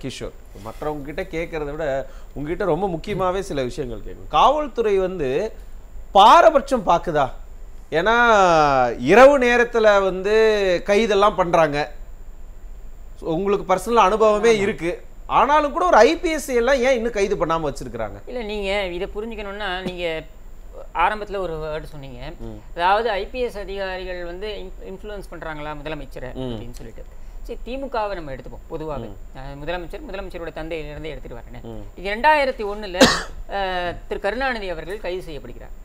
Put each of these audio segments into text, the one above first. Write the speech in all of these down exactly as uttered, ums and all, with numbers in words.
கிஷோர், மற்றவங்க கிட்ட கேட்கறத விட உங்ககிட்ட ரொம்ப முக்கியமாவே சில விஷயங்கள் கேட்கும். காவல்துறை வந்து பாரபட்சம் பார்க்குதா? ஏன்னா இரவு நேரத்துல வந்து கைதெல்லாம் பண்றாங்க, உங்களுக்கு பர்சனல் அனுபவமே இருக்கு, ஆனாலும் கூட ஒரு ஐபிஎஸ் எல்லாம் ஏன் இன்னும் கைது பண்ணாம வச்சிருக்காங்க? இல்ல நீங்க இதை புரிஞ்சுக்கணும்னா, நீங்க ஆரம்பத்துல ஒரு வேர்டு சொன்னீங்க, அதாவது ஐபிஎஸ் அதிகாரிகள் வந்து இன்ஃப்ளூயன்ஸ் பண்றாங்களா முதலமைச்சரை அப்படின்னு சொல்லிட்டு. சரி, திமுகவை நம்ம எடுத்துப்போம் பொதுவாகவே. முதலமைச்சர் முதலமைச்சரோட தந்தையிலிருந்தே எடுத்துட்டு வரேன். இது ரெண்டாயிரத்தி ஒண்ணுல திரு கருணாநிதி அவர்கள் கைது செய்யப்படுகிறார்.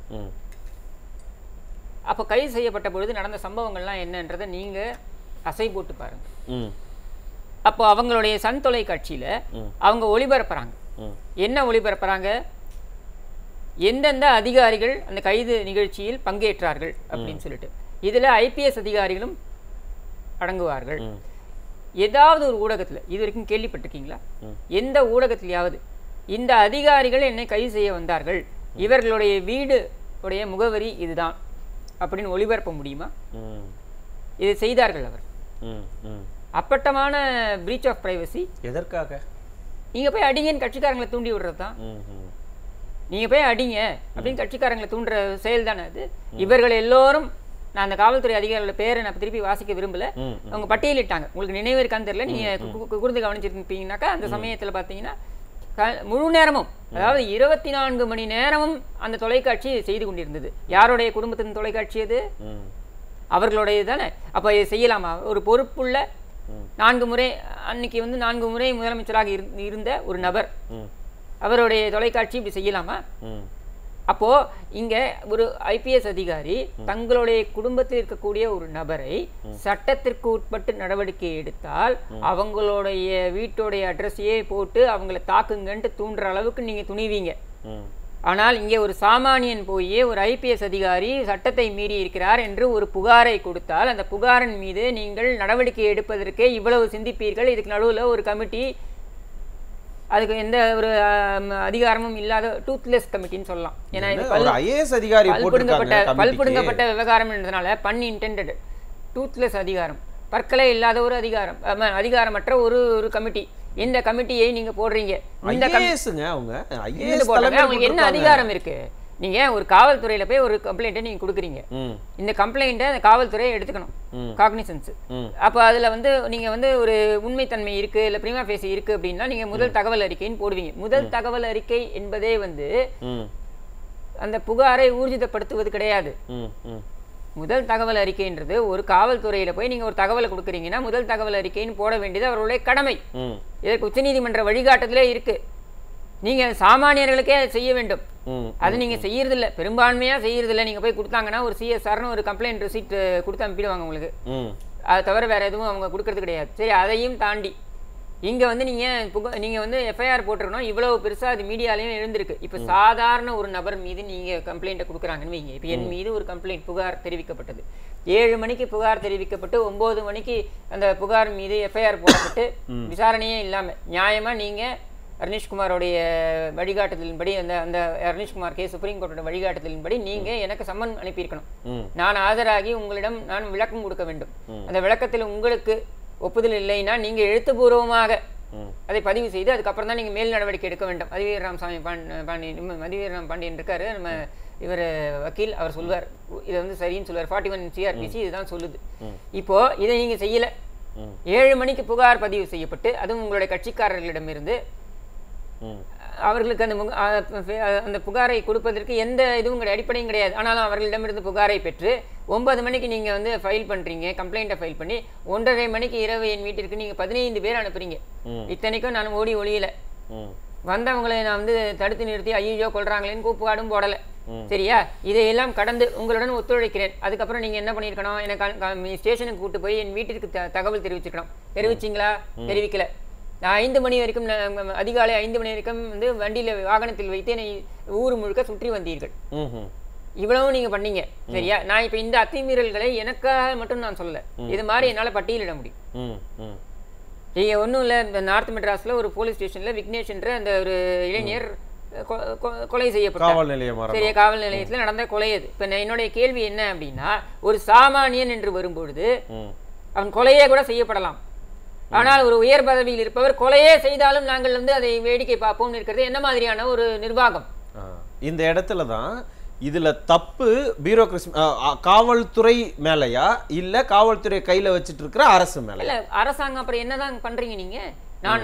அப்போ கைது செய்யப்பட்ட பொழுது நடந்த சம்பவங்கள்லாம் என்னன்றதை நீங்க அசை போட்டு பாருங்க. அப்போ அவங்களுடைய சன் தொலைக்காட்சியில அவங்க ஒளிபரப்புறாங்க. என்ன ஒளிபரப்புறாங்க? எந்தெந்த அதிகாரிகள் அந்த கைது நிகழ்ச்சியில் பங்கேற்றார்கள் அப்படின்னு சொல்லிட்டு. இதுல ஐபிஎஸ் அதிகாரிகளும் அடங்குவார்கள். ஏதாவது ஒரு ஊடகத்துல இது வரைக்கும் கேள்விப்பட்டிருக்கீங்களா? எந்த ஊடகத்திலேயாவது இந்த அதிகாரிகள் என்னை கைது செய்ய வந்தார்கள், இவர்களுடைய வீடு உடைய முகவரி இதுதான் அப்படின்னு ஒளிபரப்ப முடியுமா? இதை செய்தார்கள் அவர். அப்பட்டமான பிரீச் ஆஃப் பிரைவசி. எதற்காக? நீங்க போய் அடிங்கன்னு கட்சிக்காரங்களை தூண்டி விடுறது தான். நீங்க போய் அடிங்க அப்படின்னு கட்சிக்காரங்களை தூண்டுற செயல் தானே அது. இவர்கள் எல்லோரும், நான் அந்த காவல்துறை அதிகாரிகளோட பேரை நான் திருப்பி வாசிக்க விரும்பல, அவங்க பட்டியலிட்டாங்க. உங்களுக்கு நினைவு இருக்கான்னு தெரியல, நீங்க கூர்ந்து கவனிச்சிருப்பீங்கன்னாக்கா அந்த சமயத்துல பாத்தீங்கன்னா முழு நேரமும், அதாவது இருபத்தி நான்கு மணி நேரமும் அந்த தொலைக்காட்சி செய்து கொண்டிருந்தது. யாருடைய குடும்பத்தின் தொலைக்காட்சி அது? அவர்களுடைய தானே. அப்ப இதை செய்யலாமா? ஒரு பொறுப்புள்ள நான்கு முறை அன்னைக்கு வந்து நான்கு முறை முதலமைச்சராக இருந்த ஒரு நபர், அவருடைய தொலைக்காட்சி இப்படி செய்யலாமா? அப்போ இங்க ஒரு ஐபிஎஸ் அதிகாரி தங்களுடைய குடும்பத்தில் இருக்கக்கூடிய ஒரு நபரை சட்டத்திற்கு உட்பட்டு நடவடிக்கை எடுத்தால் அவங்களுடைய வீட்டுடைய அட்ரஸையே போட்டு அவங்களை தாக்குங்கன்ட்டு தூண்டுற அளவுக்கு நீங்க துணிவீங்க. ஆனால் இங்கே ஒரு சாமானியன் போய் ஒரு ஐபிஎஸ் அதிகாரி சட்டத்தை மீறி இருக்கிறார் என்று ஒரு புகாரை கொடுத்தால் அந்த புகாரின் மீது நீங்கள் நடவடிக்கை எடுப்பதற்கே இவ்வளவு சிந்திப்பீர்கள். இதுக்கு நடுவில் ஒரு கமிட்டி, அதுக்கு எந்த ஒரு அதிகாரமும் இல்லாத டூத்லெஸ் கமிட்டின்னு சொல்லலாம். ஏன்னா இது பல்புடுங்கப்பட்ட பல்புடுங்கப்பட்ட விவகாரம் என்றதுனால பன் இன்டெண்டட் டூத்லெஸ் அதிகாரம், பற்களே இல்லாத ஒரு அதிகாரம், அதிகாரமற்ற ஒரு ஒரு கமிட்டி. இந்த கமிட்டியை நீங்க போடுறீங்க, இந்த அவங்களுக்கு என்ன அதிகாரம் இருக்கு? நீங்க ஒரு காவல்துறையில போய் ஒரு கம்ப்ளைண்ட்டை நீங்க கொடுக்குறீங்க, இந்த கம்ப்ளைண்ட்டை அந்த காவல்துறை எடுத்துக்கணும் காக்னிசன்ஸ். அப்ப அதுல வந்து நீங்க வந்து ஒரு உண்மைத்தன்மை இருக்கு இல்ல பிரிமா ஃபேசி இருக்கு அப்படின்னா நீங்க முதல் தகவல் அறிக்கைன்னு போடுவீங்க. முதல் தகவல் அறிக்கை என்பதே வந்து அந்த புகாரை ஊர்ஜிதப்படுத்துவது கிடையாது. முதல் தகவல் அறிக்கைன்றது ஒரு காவல்துறையில போய் நீங்க ஒரு தகவலை கொடுக்குறீங்கன்னா முதல் தகவல் அறிக்கைன்னு போட வேண்டியது அவர்களுடைய கடமை. இதற்கு உச்சநீதிமன்ற வழிகாட்டுதலே இருக்கு. நீங்க சாமானியர்களுக்கே செய்ய வேண்டும், அது நீங்க செய்யறது இல்ல, பெரும்பான்மையா செய்யறது இல்ல. நீங்க போய் கொடுத்தாங்கன்னா ஒரு சிஎஸ்ஆர்னு ஒரு கம்ப்ளைண்ட் ரிசீட் கொடுத்து அனுப்பிடுவாங்க உங்களுக்கு, அதை தவிர வேற எதுவும் அவங்க கொடுக்கறது கிடையாது. சரி, அதையும் தாண்டி இங்க வந்து நீங்க நீங்க வந்து எஃப்ஐஆர் போட்டிருக்கணும், இவ்வளவு பெருசா அது மீடியாலையும் எழுந்திருக்கு. இப்ப சாதாரண ஒரு நபர் மீது நீங்க கம்ப்ளைண்ட்டை கொடுக்குறாங்கன்னு வைங்க. இப்ப என் மீது ஒரு கம்ப்ளைண்ட் புகார் தெரிவிக்கப்பட்டது, ஏழு மணிக்கு புகார் தெரிவிக்கப்பட்டு ஒன்பது மணிக்கு அந்த புகார் மீது எஃப்ஐஆர் போடப்பட்டு விசாரணையே இல்லாம நியாயமா நீங்க ரணிஷ்குமாரோடைய வழிகாட்டுதலின்படி அந்த அந்த ரணிஷ்குமார் கே சுப்ரீம் கோர்ட்டோட வழிகாட்டுதலின்படி நீங்க எனக்கு சம்மன் அனுப்பியிருக்கணும். நான் ஆஜராகி உங்களிடம் நான் விளக்கம் கொடுக்க வேண்டும். அந்த விளக்கத்தில் உங்களுக்கு ஒப்புதல் இல்லைன்னா நீங்க எழுத்துப்பூர்வமாக அதை பதிவு செய்து அதுக்கப்புறம் தான் நீங்க மேல் நடவடிக்கை எடுக்க வேண்டும். மதிவீர ராமசாமி பாண்டி மதிவீர ராம் பாண்டியன் இருக்காரு, நம்ம இவர் வக்கீல், அவர் சொல்லுவார் இதை வந்து சரின்னு சொல்லுவார். ஃபார்ட்டி ஒன் சிஆர்பிசி இதுதான் சொல்லுது. இப்போ இதை நீங்க செய்யல, ஏழு மணிக்கு புகார் பதிவு செய்யப்பட்டு அதுவும் உங்களுடைய கட்சிக்காரர்களிடமிருந்து அவர்களுக்கு அந்த அந்த புகாரை கொடுப்பதற்கு எந்த இதுவும் கிடையாது, அடிப்படையும் கிடையாது. ஆனாலும் அவர்களிடமிருந்து புகாரை பெற்று ஒன்பது மணிக்கு நீங்க வந்து ஃபைல் பண்றீங்க, கம்ப்ளைண்ட்டை ஃபைல் பண்ணி ஒன்றரை மணிக்கு இரவு என் வீட்டிற்கு நீங்க பதினைந்து பேர் அனுப்புறீங்க. இத்தனைக்கும் நான் ஓடி ஒளியல, வந்தவங்களை நான் வந்து தடுத்து நிறுத்தி ஐயோ கொள்றாங்களேன்னு கூப்புகாடும் போடல. சரியா? இதையெல்லாம் கடந்து உங்களுடன் ஒத்துழைக்கிறேன். அதுக்கப்புறம் நீங்க என்ன பண்ணிருக்கணும், எனக்கு ஸ்டேஷனுக்கு கூட்டு போய் என் வீட்டிற்கு தகவல் தெரிவிச்சுக்கணும். தெரிவிச்சிங்களா? தெரிவிக்கல. நான் ஐந்து மணி வரைக்கும் அதிகாலை ஐந்து மணி வரைக்கும் வந்து வண்டியில வாகனத்தில் வைத்து என்னை ஊர் முழுக்க சுற்றி வந்தீர்கள். இவ்வளவும் நீங்க பண்ணீங்க. சரியா? நான் இப்ப இந்த அத்துமீறல்களை எனக்காக மட்டும் நான் சொல்லல, இது மாதிரி என்னால பட்டியலிட முடியும். நீங்க ஒன்றும் இல்லை, இந்த நார்த் மெட்ராஸ்ல ஒரு போலீஸ் ஸ்டேஷன்ல விக்னேஷ் என்ற அந்த ஒரு இளைஞர் கொலை செய்யப்பட்டார். சரியா? காவல் நிலையத்தில் நடந்த கொலை அது. இப்ப என்னுடைய கேள்வி என்ன அப்படின்னா, ஒரு சாமானியன் என்று வரும்பொழுது அவன் கொலையே கூட செய்யப்படலாம். ஆனால் ஒரு உயர் பதவியில் இருப்பவர் கொலையே செய்தாலும் நாங்கள் வந்து அதை வேடிக்கை பார்ப்போம் இருக்கிறது என்ன மாதிரியான ஒரு நிர்வாகம்? இந்த இடத்துல தான் இதுல தப்பு பியூரோக்ரசி காவல்துறை மேலையா இல்ல காவல்துறை கையில வச்சிட்டு இருக்கிற அரசு மேல? இல்ல அரசாங்கம் அப்புறம் என்னதான் பண்றீங்க நீங்க? நான்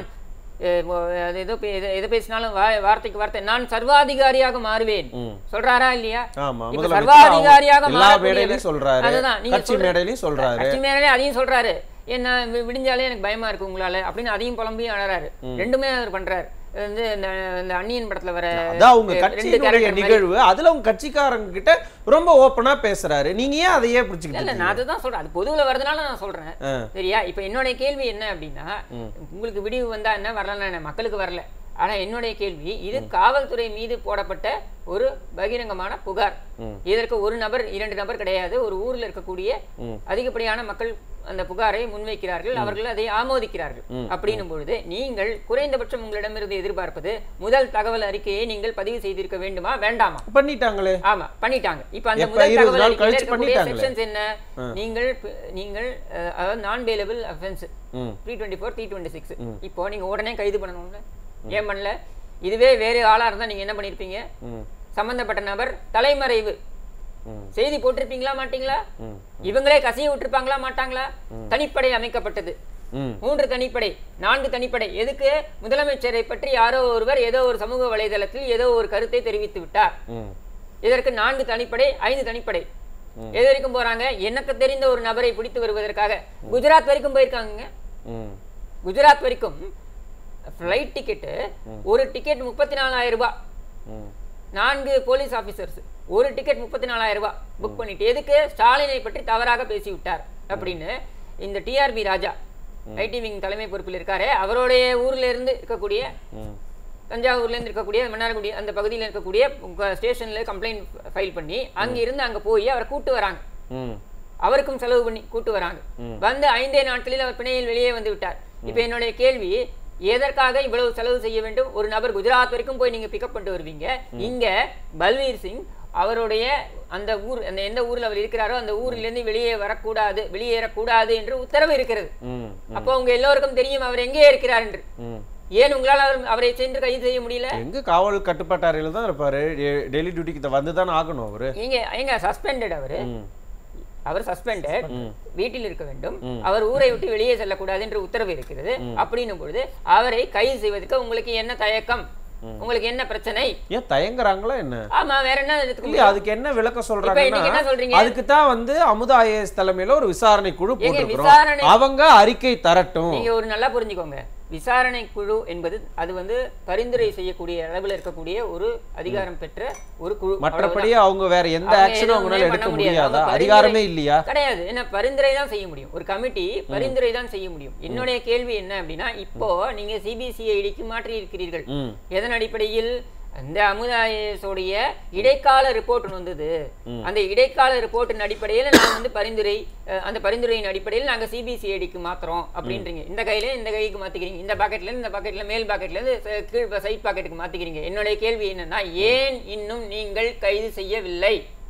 ஏதோ எதை பேசினாலும் வார்த்தைக்கு வார்த்தை நான் சர்வாதிகாரியாக மாறுவேன் சொல்றாரா இல்லையா? சர்வாதிகாரியாக சொல்றாரு, கட்சி மேடையிலையும் சொல்றாரு, கட்சி மேடையில அதையும் சொல்றாரு. என்ன விடிஞ்சாலே எனக்கு பயமா இருக்கு உங்களால அப்படின்னு அதையும் புலம்பியும் அழறாரு. ரெண்டுமே அவர் பண்றாரு. வந்து இந்த அந்நியன் படத்துல வர அவங்க கட்சியினுடைய நிகழ்வு அதுல உங்க கட்சிக்காரங்க கிட்ட ரொம்ப ஓப்பனா பேசுறாரு. நீங்க ஏன் அதையே பிடிச்சிக்கிட்டு? இல்ல நான் அதுதான் சொல்றேன், அது பொதுவுல வரதுனால நான் சொல்றேன். சரியா? இப்ப என்னுடைய கேள்வி என்ன அப்படின்னா, உங்களுக்கு விடிவு வந்தா என்ன வரலன்னா என்ன, மக்களுக்கு வரல. ஆனா என்னுடைய கேள்வி, இது காவல்துறை மீது போடப்பட்ட ஒரு பகிரங்கமான புகார். இதற்கு ஒரு நபர் இரண்டு நபர் கிடையாது, ஒரு ஊர்ல இருக்கக்கூடிய அதிகப்படியான மக்கள் அந்த புகாரை முன்வைக்கிறார்கள், அவர்கள் அதை ஆமோதிக்கிறார்கள். அப்படின்னும் பொழுது நீங்கள் குறைந்தபட்சம் உங்களிடமிருந்து எதிர்பார்ப்பது முதல் தகவல் அறிக்கையை நீங்கள் பதிவு செய்திருக்க வேண்டுமா வேண்டாமா? பண்ணிட்டாங்களே. ஆமா பண்ணிட்டாங்க. இப்ப அந்த முதல் தகவல் அறிக்கையில செக்ஷன்ஸ் என்ன? நீங்கள் நீங்கள் அதாவது நான் bailable offence three twenty four three twenty six இப்போ நீங்க உடனே கைது பண்ணணும்ல, ஏன் பண்ணல? இதுவே வேறு ஆளா இருந்தா நீங்க என்ன பண்ணிருப்பீங்க? சம்பந்தப்பட்ட நபர் தலைமறைவு செய்தி போட்டிருப்பீங்களா மாட்டீங்களா? இவங்களே கசிய விட்டுருப்பாங்களா மாட்டாங்களா? தனிப்படை அமைக்கப்பட்டது, மூன்று தனிப்படை நான்கு தனிப்படை. எதுக்கு? முதலமைச்சரை பற்றி யாரோ ஒருவர் ஏதோ ஒரு சமூக வலைதளத்தில் ஏதோ ஒரு கருத்தை தெரிவித்து விட்டார். இதற்கு நான்கு தனிப்படை ஐந்து தனிப்படை. எது வரைக்கும் போறாங்க? எனக்கு தெரிந்த ஒரு நபரை பிடித்து வருவதற்காக குஜராத் வரைக்கும் போயிருக்காங்க. குஜராத் வரைக்கும் ஃப்ளைட் டிக்கெட்டு ஒரு டிக்கெட் முப்பத்தி நாலாயிரம் ரூபாய், நான்கு போலீஸ் ஆபீசர்ஸ் ஒரு டிக்கெட் முப்பத்தி நாலாயிரம் ரூபாய் புக் பண்ணிட்டு, எதுக்கு? ஸ்டாலினை பற்றி தவறாக பேசிவிட்டார் அப்படின்னு இந்த டிஆர்பி ராஜா ஐடி விங் தலைமை பொறுப்பில் இருக்காரு, அவருடைய ஊர்ல இருந்து இருக்கக்கூடிய தஞ்சாவூர்ல இருந்து இருக்கக்கூடிய மன்னார்குடி அந்த பகுதியில் இருக்கக்கூடிய ஸ்டேஷன்ல கம்ப்ளைண்ட் ஃபைல் பண்ணி அங்க இருந்து அங்க போய் அவரை கூட்டு வராங்க. அவருக்கும் செலவு பண்ணி கூட்டு வராங்க. வந்து ஐந்தே நாட்களில் அவர் பிணையில் வெளியே வந்து விட்டார். இப்ப என்னுடைய கேள்வி, எதற்காக இவ்வளவு செலவு செய்ய வேண்டும்? ஒரு நபர் குஜராத் வரைக்கும் போய் நீங்க பிக்கப் பண்ணிட்டு வருவீங்க. இங்க பல்வீர் சிங் அவருடைய அந்த ஊர், அந்த எந்த ஊர்ல அவர் இருக்கிறாரோ அந்த ஊரிலிருந்து வெளியே வரக்கூடாது, வெளியேறக்கூடாது என்று உத்தரவு இருக்கிறது. அப்போ உங்க எல்லோருக்கும் தெரியும் அவர் எங்கே இருக்கிறார் என்று. ஏன் உங்களால் அவர் அவரை சென்று கைது செய்ய முடியல? எங்க காவல் கட்டுப்பாட்டு அறையில தான் இருப்பாரு, டெய்லி டியூட்டிக்கு வந்துதான் ஆகணும். அவரு எங்க எங்க சஸ்பெண்டட், அவரு அவர் சஸ்பெண்டட், வீட்டில் இருக்க வேண்டும், அவர் ஊரை விட்டு வெளியே செல்லக்கூடாது என்று உத்தரவு இருக்கிறது. அப்படின்னும் பொழுது அவரை கைது செய்வதற்கு உங்களுக்கு என்ன தயக்கம்? உங்களுக்கு என்ன பிரச்சனை? ஏன் தயங்குறாங்களா என்ன? ஆமா, வேற என்ன? அதுக்கு என்ன விளக்கம் சொல்றாங்க? அதுக்கு தான் வந்து அமுதா ஐஏஎஸ் தலைமையில ஒரு விசாரணை குழு போட்டுருக்கோம், அவங்க அறிக்கை தரட்டும். நீங்க ஒரு நல்லா புரிஞ்சுக்கோங்க, விசாரணை குழு என்பது அது வந்து பரிந்துரை செய்யக்கூடிய அளவில் இருக்கக்கூடிய ஒரு அதிகாரம் பெற்ற ஒரு குழு. மற்றபடி அவங்க வேற எந்த ஆக்ஷனும் அவங்களால எடுக்க முடியாதா? அதிகாரமே இல்லையா? கிடையாது. என்ன பரிந்துரை தான் செய்ய முடியும், ஒரு கமிட்டி பரிந்துரை தான் செய்ய முடியும். என்னுடைய கேள்வி என்ன அப்படின்னா, இப்போ நீங்க சிபிசிஐடிக்கு மாற்றி இருக்கிறீர்கள். எதன் அடிப்படையில்? அந்த அமுதா ஐஏஎஸோடைய இடைக்கால ரிப்போர்ட் வந்தது. அந்த இடைக்கால ரிப்போர்ட்டின் அடிப்படையில் நாங்கள் வந்து பரிந்துரை, அந்த பரிந்துரையின் அடிப்படையில் நாங்கள் சிபிசிஐடிக்கு மாத்துறோம் அப்படின்றீங்க. இந்த கையில இந்த கைக்கு மாத்திக்கிறீங்க, இந்த பாக்கெட்ல இந்த பாக்கெட்ல மேல் பாக்கெட்ல இருந்து கீழ் சைட் பாக்கெட்டுக்கு மாத்திக்கிறீங்க. என்னுடைய கேள்வி என்னன்னா, ஏன் இன்னும் நீங்கள் கைது செய்யவில்லை?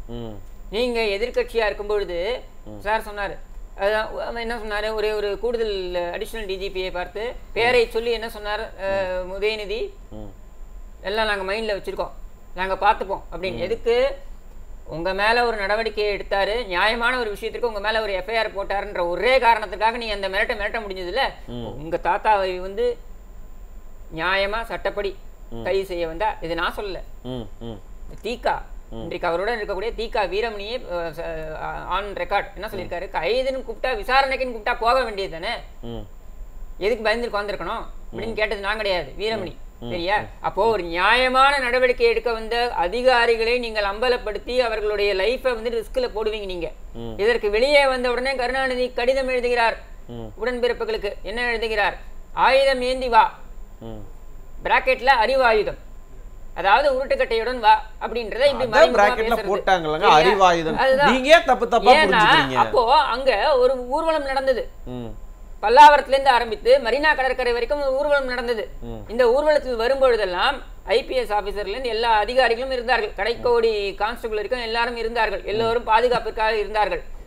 நீங்க எதிர்கட்சியா இருக்கும் பொழுது சார் சொன்னாரு, அதான் என்ன சொன்னாரு, ஒரே ஒரு கூடுதல் அடிஷனல் டிஜிபியை பார்த்து பேரை சொல்லி என்ன சொன்னார், உதயநிதி எல்லாம் நாங்கள் மைண்டில் வச்சுருக்கோம், நாங்கள் பார்த்துப்போம் அப்படின்னு. எதுக்கு? உங்கள் மேலே ஒரு நடவடிக்கையை எடுத்தார், நியாயமான ஒரு விஷயத்துக்கு உங்கள் மேலே ஒரு எஃப்ஐஆர் போட்டாருன்ற ஒரே காரணத்துக்காக நீங்கள் அந்த மிரட்ட மிரட்ட முடிஞ்சதில்ல. உங்கள் தாத்தாவை வந்து நியாயமாக சட்டப்படி கைது செய்ய வந்தா, இது நான் சொல்லலை, தீகா இன்றைக்கு அவருடன் இருக்கக்கூடிய தீகா வீரமணியே ஆன் ரெக்கார்ட் என்ன சொல்லியிருக்காரு, கைதுன்னு கூப்பிட்டா விசாரணைக்குன்னு கூப்பிட்டா போக வேண்டியது தானே, எதுக்கு பயந்து உட்காந்துருக்கணும் அப்படின்னு கேட்டது நான் கிடையாது, வீரமணி. சரியா? அப்போ ஒரு நியாயமான நடவடிக்கை எடுக்க வந்த அதிகாரிகளை நீங்கள் அம்பலப்படுத்தி அவர்களுடைய லைஃபை வந்து ரிஸ்க்ல போடுவீங்க. நீங்க இதற்கு வெளியே வந்த உடனே கருணாநிதி கடிதம் எழுதுகிறார் உடன்பிறப்புகளுக்கு. என்ன எழுதுகிறார்? ஆயுதம் ஏந்தி வா, பிராக்கெட்ல அறிவாயுதம், அதாவது உருட்டுக்கட்டையுடன் வா அப்படின்றத இப்படி போட்டாங்க. அறிவாயுதம் நீங்க தப்பு தப்பா புரிஞ்சுக்கிறீங்க. அப்போ அங்க ஒரு ஊர்வலம் நடந்தது, பல்லாவரத்துல இருந்து ஆரம்பித்து மரீனா கடற்கரை வரைக்கும் ஊர்வலம் நடந்தது. இந்த ஊர்வலத்தில் வரும்பொழுதெல்லாம் ஐபிஎஸ் ஆபீசர்ல இருந்து எல்லா அதிகாரிகளும் இருந்தார்கள், கடைக்கோடி கான்ஸ்டபிள் வரைக்கும் எல்லாரும் இருந்தார்கள், எல்லோரும் பாதுகாப்பிற்காக இருந்தார்கள்.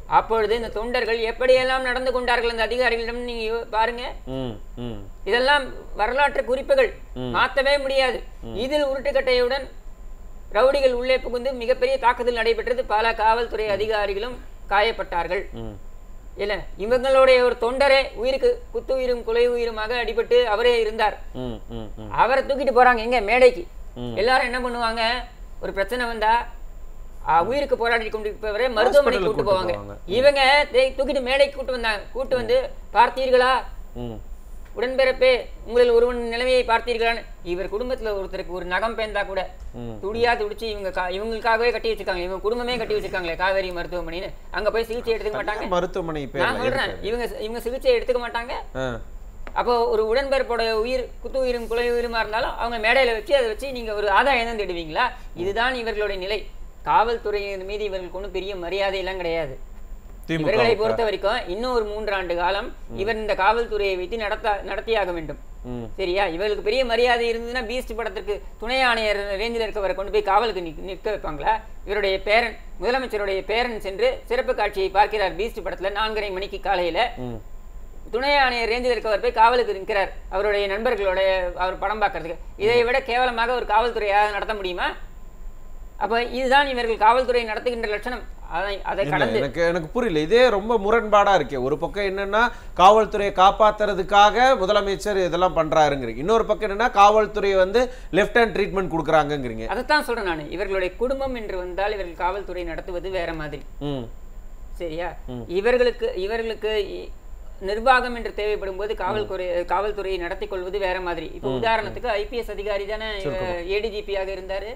அப்பொழுது இந்த தொண்டர்கள் எப்படியெல்லாம் நடந்து கொண்டார்கள் அந்த அதிகாரிகளிடம் நீங்க பாருங்க. இதெல்லாம் வரலாற்று குறிப்புகள், மாற்றவே முடியாது. இதில் உருட்டுக்கட்டையுடன் ரவுடிகள் உள்ளே புகுந்து மிகப்பெரிய தாக்குதல் நடைபெற்றது. பல காவல்துறை அதிகாரிகளும் காயப்பட்டார்கள். இல்ல, இவங்களுடைய ஒரு தொண்டரே உயிருக்கு குத்து உயிரும் கொலை உயிருமாக அடிபட்டு அவரே இருந்தார். அவரை தூக்கிட்டு போறாங்க எங்க மேடைக்கு. எல்லாரும் என்ன பண்ணுவாங்க, ஒரு பிரச்சனை வந்தா உயிருக்கு போராடி கொண்டிருப்பவரை மருத்துவமனைக்கு கூட்டு போவாங்க. இவங்க தூக்கிட்டு மேடைக்கு கூட்டு வந்தாங்க. கூட்டு வந்து பார்த்தீர்களா உடன்பிறப்பே, உங்களில் ஒருவன் நிலைமையை பார்த்தீர்களான்னு. இவர் குடும்பத்துல ஒருத்தருக்கு ஒரு நகம் பேந்தா கூட துடியா துடிச்சு இவங்க இவங்களுக்காகவே கட்டி வச்சிருக்காங்க. இவங்க குடும்பமே கட்டி வச்சிருக்காங்களே காவேரி மருத்துவமனைன்னு. அங்க போய் சிகிச்சை எடுத்துக்க மாட்டாங்க. மருத்துவமனை நான் சொல்றேன், இவங்க இவங்க சிகிச்சை எடுத்துக்க மாட்டாங்க. அப்போ ஒரு உடன்பிறப்போட உயிர் குத்து உயிரும் குலை உயிருமா இருந்தாலும் அவங்க மேடையில வச்சு அதை வச்சு நீங்க ஒரு ஆதாயம் தான் தேடுவீங்களா? இதுதான் இவர்களுடைய நிலை. காவல்துறையின் மீது இவர்களுக்கு ஒன்றும் பெரிய மரியாதை எல்லாம் கிடையாது. இவர்களை பொறுத்த வரைக்கும் இன்னும் ஒரு மூன்று ஆண்டு காலம் இவர் இந்த காவல்துறையை வைத்து நடத்த நடத்தியாக வேண்டும். சரியா? இவர்களுக்கு பெரிய மரியாதை இருந்ததுன்னா பீஸ்ட் படத்திற்கு துணை ஆணையர் ரேஞ்சில் இருக்கவரை கொண்டு போய் காவலுக்கு நிற்க வைப்பாங்களா? இவருடைய பேரன், முதலமைச்சருடைய பேரன் சென்று சிறப்பு காட்சியை பார்க்கிறார் பீஸ்ட் படத்துல. நான்கரை மணிக்கு காலையில துணை ஆணையர் ரேஞ்சில் இருக்கவர் போய் காவலுக்கு நிற்கிறார் அவருடைய நண்பர்களோட அவர் படம் பார்க்கறதுக்கு. இதை விட கேவலமாக ஒரு காவல்துறையாக நடத்த முடியுமா? அப்ப இதுதான் இவர்கள் காவல்துறை நடத்துகின்ற லட்சணம். எனக்கு எனக்கு புரியல. இதே ரொம்ப முரண்பாடா இருக்கு. ஒரு பக்கம் என்னன்னா காவல்துறையை காப்பாத்துறதுக்காக முதலமைச்சர் இதெல்லாம் பண்றாருங்கிறீங்க, இன்னொரு பக்கம் என்னன்னா காவல்துறை வந்து லெஃப்ட் ஹேண்ட் ட்ரீட்மெண்ட் கொடுக்குறாங்கிறீங்க. அதைத்தான் சொல்றேன் நான். இவர்களுடைய குடும்பம் என்று வந்தால் இவர்கள் காவல்துறை நடத்துவது வேற மாதிரி. சரியா? இவர்களுக்கு இவர்களுக்கு நிர்வாகம் என்று தேவைப்படும் போது காவல்துறை காவல்துறையை நடத்தி கொள்வது வேற மாதிரி. இப்ப உதாரணத்துக்கு ஐபிஎஸ் அதிகாரி தானே ஏடிஜிபியாக இருந்தாரு.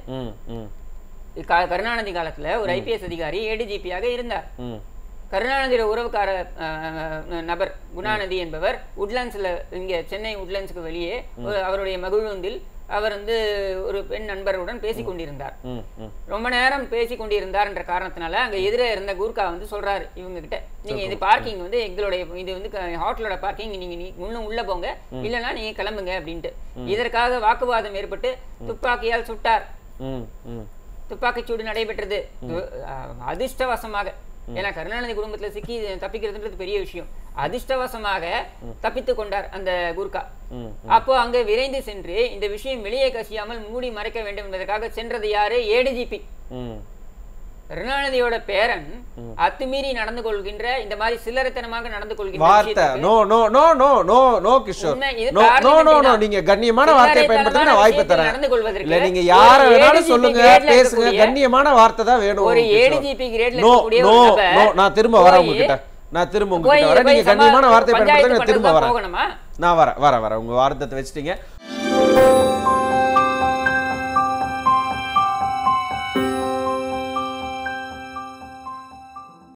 கருணாநிதி காலத்துல ஒரு ஐபிஎஸ் அதிகாரி ஏடிஜிபியாக இருந்தார். கருணாநிதியோட உறவுக்கார நபர் குணாநிதி என்பவர் உட்லாண்ட்ஸ்ல, இங்க சென்னை உட்லாண்ட்ஸ்க்கு வெளியே அவருடைய மகிழுந்தில் அவர் வந்து ஒரு பெண் நண்பருடன் பேசிக் கொண்டிருந்தார். ரொம்ப நேரம் பேசிக் கொண்டிருந்தார் என்ற காரணத்தினால அங்க எதிரே இருந்த கூர்கா வந்து சொல்றாரு இவங்க கிட்ட, நீங்க இது பார்க்கிங் வந்து எங்களுடைய இது வந்து ஹோட்டலோட பார்க்கிங், நீங்க இன்னும் உள்ள போங்க, இல்லைன்னா நீங்க கிளம்புங்க அப்படின்ட்டு. இதற்காக வாக்குவாதம் ஏற்பட்டு துப்பாக்கியால் சுட்டார். துப்பாக்கிச்சூடு நடைபெற்றது. அதிர்ஷ்டவசமாக, ஏன்னா கருணாநிதி குடும்பத்துல சிக்கி தப்பிக்கிறதுன்றது பெரிய விஷயம். அதிர்ஷ்டவசமாக தப்பித்து கொண்டார் அந்த குர்கா. அப்போ அங்க விரைந்து சென்று இந்த விஷயம் வெளியே கசியாமல் மூடி மறைக்க வேண்டும் என்பதற்காக சென்றது யாரு? ஏடிஜிபி. கருணாநிதியோட பேரன் அத்துமீறி நடந்து கொள்கின்ற இந்த மாதிரி சில்லறைத்தனமாக நடந்து கொள்கின்ற வார்த்தை no no no no no no Kishore no no no no நீங்க கண்ணியமான வார்த்தையை பயன்படுத்த நான் வாய்ப்பு தரேன். நடந்து கொள்வதற்கு இல்ல, நீங்க யார வேணாலும் சொல்லுங்க, பேசுங்க, கண்ணியமான வார்த்தை தான் வேணும். ஒரு ஏடிஜிபி கிரேட்ல இருக்கக்கூடிய ஒரு நபர் நான் திரும்ப வரேன் உங்ககிட்ட, நான் திரும்ப உங்ககிட்ட வரேன். நீங்க கண்ணியமான வார்த்தை பயன்படுத்த நான் திரும்ப வரேன். நான் வரேன் வரேன் வரேன் உங்க வார்த்தையை வச்சிட்டீங்க.